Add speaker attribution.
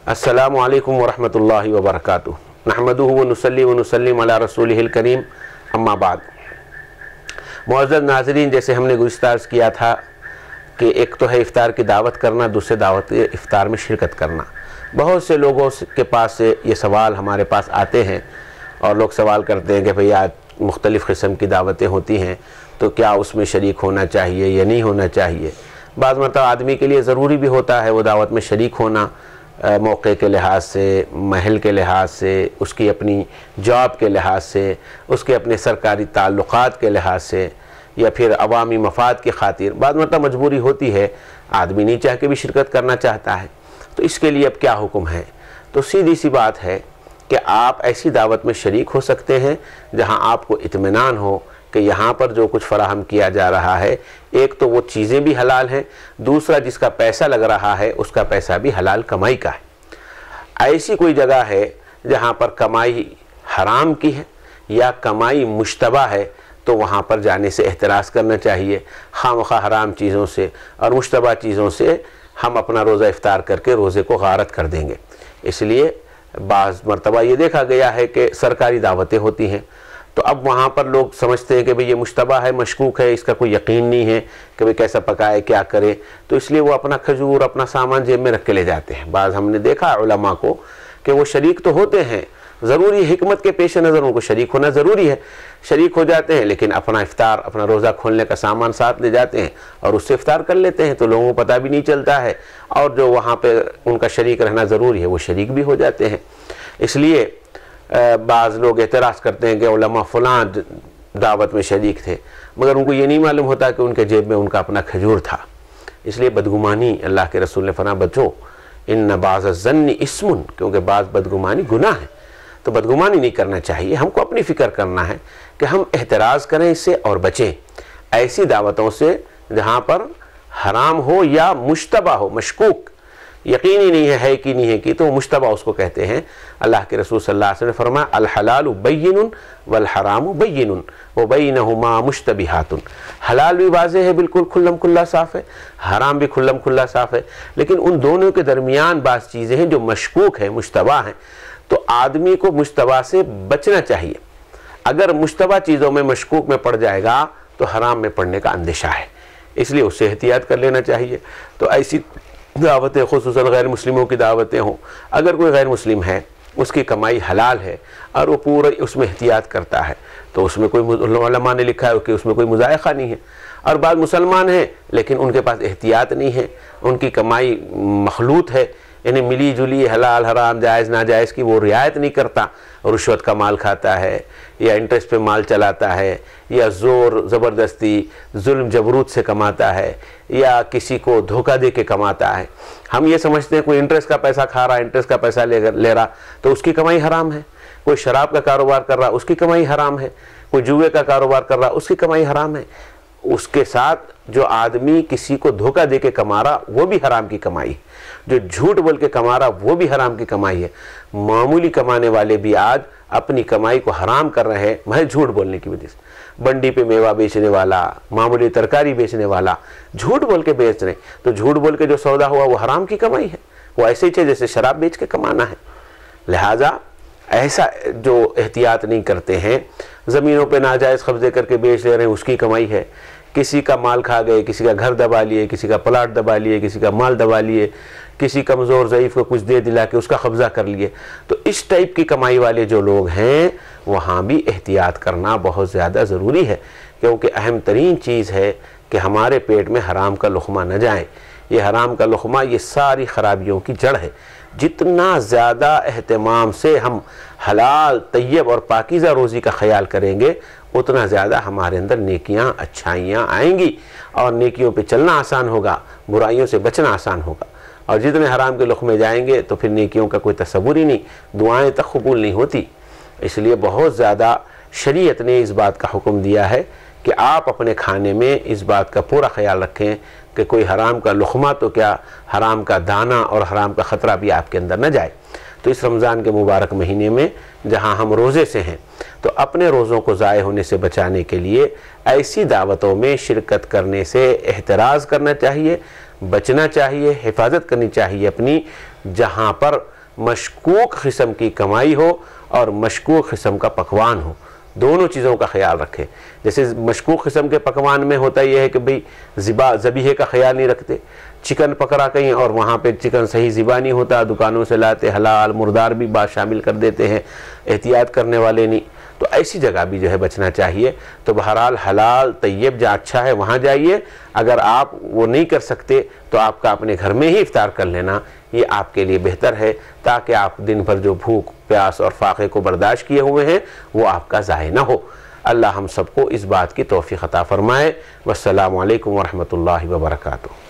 Speaker 1: अस्सलामु अलैकुम वरहमतुल्लाहि वबरकातुहू नहमदुहु व नुसल्ली व नुसल्लिम अला रसूलिहिल करीम अम्मा बाद। मुअज़्ज़ज़ नाज़रीन, जैसे हमने गुज़िश्ता अर्ज़ किया था कि एक तो है इफ़्तार की दावत करना, दूसरे दावत इफ़्तार में शिरकत करना। बहुत से लोगों के पास से ये सवाल हमारे पास आते हैं और लोग सवाल करते हैं कि भैया मुख्तलिफ़ किस्म की दावतें होती हैं तो क्या उसमें शरीक होना चाहिए या नहीं होना चाहिए। बाज़ मरतबा आदमी के लिए ज़रूरी भी होता है वो दावत में शरीक होना, मौके के लिहाज से, महल के लिहाज से, उसकी अपनी जॉब के लिहाज से, उसके अपने सरकारी ताल्लुक़ात के लिहाज से, या फिर अवामी मफाद की खातिर बाद मतलब मजबूरी होती है, आदमी नहीं चाह के भी शिरकत करना चाहता है। तो इसके लिए अब क्या हुक्म है? तो सीधी सी बात है कि आप ऐसी दावत में शरीक हो सकते हैं जहां आपको इत्मीनान हो कि यहाँ पर जो कुछ फराहम किया जा रहा है, एक तो वो चीज़ें भी हलाल हैं, दूसरा जिसका पैसा लग रहा है उसका पैसा भी हलाल कमाई का है। ऐसी कोई जगह है जहाँ पर कमाई हराम की है या कमाई मुश्तबा है तो वहाँ पर जाने से एहतराज़ करना चाहिए। खामखा हराम चीज़ों से और मुश्तबा चीज़ों से हम अपना रोज़ा इफ्तार करके रोज़े को गारत कर देंगे। इसलिए बाज़ मरतबा ये देखा गया है कि सरकारी दावतें होती हैं तो अब वहाँ पर लोग समझते हैं कि भाई ये मुश्तबा है, मशकूक है, इसका कोई यकीन नहीं है कि भाई कैसा पकाए क्या करे, तो इसलिए वो अपना खजूर अपना सामान जेब में रख के ले जाते हैं। बाज़ हमने देखा उलमा को कि वो शरीक तो होते हैं, ज़रूरी हिकमत के पेश नज़र उनको शरीक होना ज़रूरी है, शरीक हो जाते हैं, लेकिन अपना इफ्तार अपना रोज़ा खोलने का सामान साथ ले जाते हैं और उससे इफ्तार कर लेते हैं तो लोगों को पता भी नहीं चलता है, और जो वहाँ पर उनका शरीक रहना ज़रूरी है वो शरीक भी हो जाते हैं। इसलिए बाज़ लोग एतराज़ करते हैं कि उलमा फ़लाँ दावत में शरीक थे, मगर उनको ये नहीं मालूम होता कि उनके जेब में उनका अपना खजूर था। इसलिए बदगुमानी, अल्लाह के रसूल ने फरमा बचो इन्न बाज़ ज़न्नी इस्मुन, क्योंकि बाज़ बदगुमानी गुनाह है। तो बदगुमानी नहीं करना चाहिए, हमको अपनी फ़िक्र करना है कि हम एहतराज़ करें इससे और बचें ऐसी दावतों से जहाँ पर हराम हो या मुश्तबा हो, मशकूक यकीनी नहीं है कि नहीं है कि, तो मुश्तबा उसको कहते हैं। अल्लाह के रसूल सल्लल्लाहु अलैहि वसल्लम ने फरमाया अल हलालु बय्यिनुन वल हरामु बय्यिनुन व बैनहुमा मुश्तबिहातुन। हलाल भी वाज़ेह है, बिल्कुल खुल्लम खुल्ला साफ़ है, हराम भी खुल्लम खुल्ला साफ़ है, लेकिन उन दोनों के दरमियान बाज़ चीज़ें हैं जो मशकूक हैं, मुश्तबा हैं। तो आदमी को मुश्तबा से बचना चाहिए। अगर मुश्तबा चीज़ों में मशकूक में पड़ जाएगा तो हराम में पड़ने का अंदेशा है, इसलिए उससे एहतियात कर लेना चाहिए। तो ऐसी दावतें खुसूसन गैर मुस्लिमों की दावतें हों, अगर कोई गैर मुस्लिम है उसकी कमाई हलाल है और वो पूरा उसमें एहतियात करता है तो उसमें कोई उलमा ने लिखा है कि उसमें कोई मुज़ायक़ा नहीं है। और बाद मुसलमान हैं लेकिन उनके पास एहतियात नहीं है, उनकी कमाई मखलूत है, यानी मिली जुली हलाल हराम जायज़ नाजायज़ की वो रियायत नहीं करता, रुश्वत का माल खाता है या इंटरेस्ट पे माल चलाता है या ज़ोर ज़बरदस्ती जुल्म जबरूत से कमाता है या किसी को धोखा दे के कमाता है। हम ये समझते हैं कोई इंटरेस्ट का पैसा खा रहा है, इंटरेस्ट का पैसा ले रहा तो उसकी कमाई हराम है, कोई शराब का कारोबार कर रहा उसकी कमाई हराम है, कोई जुए का कारोबार कर रहा उसकी कमाई हराम है। उसके साथ जो आदमी किसी को धोखा दे के कमा रहा वो भी हराम की कमाई है, जो झूठ बोल के कमा रहा वो भी हराम की कमाई है। मामूली कमाने वाले भी आज अपनी कमाई को हराम कर रहे हैं महज झूठ बोलने की वजह से। बंडी पे मेवा बेचने वाला, मामूली तरकारी बेचने वाला झूठ बोल के बेच रहे, तो झूठ बोल के जो सौदा हुआ वो हराम की कमाई है, वो ऐसे ही चाहिए जैसे शराब बेच के कमाना है। लिहाजा ऐसा जो एहतियात नहीं करते हैं, ज़मीनों पे नाजायज़ कब्ज़े करके बेच ले रहे हैं उसकी कमाई है, किसी का माल खा गए, किसी का घर दबा लिए, किसी का प्लाट दबा लिए, किसी का माल दबा लिए, किसी कमज़ोर ज़ईफ़ को कुछ दे दिला के उसका कब्ज़ा कर लिए, तो इस टाइप की कमाई वाले जो लोग हैं वहाँ भी एहतियात करना बहुत ज़्यादा ज़रूरी है, क्योंकि अहम तरीन चीज़ है कि हमारे पेट में हराम का लुक़मा न जाए। ये हराम का लुक़मा ये सारी ख़राबियों की जड़ है। जितना ज़्यादा एहतमाम से हम हलाल तय्यब और पाकीज़ा रोज़ी का ख्याल करेंगे उतना ज़्यादा हमारे अंदर नेकियां अच्छाइयाँ आएंगी और नेकियों पे चलना आसान होगा, बुराइयों से बचना आसान होगा। और जितने हराम के लुक़मे जाएंगे तो फिर नेकियों का कोई तसव्वुर ही नहीं, दुआएं तक कबूल नहीं होती। इसलिए बहुत ज़्यादा शरीयत ने इस बात का हुक्म दिया है कि आप अपने खाने में इस बात का पूरा ख्याल रखें कि कोई हराम का लुक़मा तो क्या हराम का दाना और हराम का ख़तरा भी आपके अंदर न जाए। तो इस रमज़ान के मुबारक महीने में जहाँ हम रोज़े से हैं तो अपने रोज़ों को ज़ाय होने से बचाने के लिए ऐसी दावतों में शिरकत करने से एहतराज़ करना चाहिए, बचना चाहिए, हिफाजत करनी चाहिए अपनी, जहाँ पर मशकूक किस्म की कमाई हो और मशकूक किस्म का पकवान हो, दोनों चीज़ों का ख्याल रखें। जैसे मशकूक किस्म के पकवान में होता यह है कि भाई ज़बीहे का ख्याल नहीं रखते, चिकन पकड़ा कहीं और वहाँ पे चिकन सही ज़िबा नहीं होता, दुकानों से लाते हलाल मुर्दार भी बात शामिल कर देते हैं, एहतियात करने वाले नहीं, तो ऐसी जगह भी जो है बचना चाहिए। तो बहरहाल हलाल तैयब जहाँ अच्छा है वहाँ जाइए, अगर आप वो नहीं कर सकते तो आपका अपने घर में ही इफ्तार कर लेना, ये आपके लिए बेहतर है, ताकि आप दिन भर जो भूख प्यास और फाक़े को बर्दाश्त किए हुए हैं वो आपका ज़ाय ना हो। अल्लाह हम सबको इस बात की तौफ़ीक़ अता फ़रमाए। वस्सलामु अलैकुम वरहमतुल्लाहि वबरकातुहू।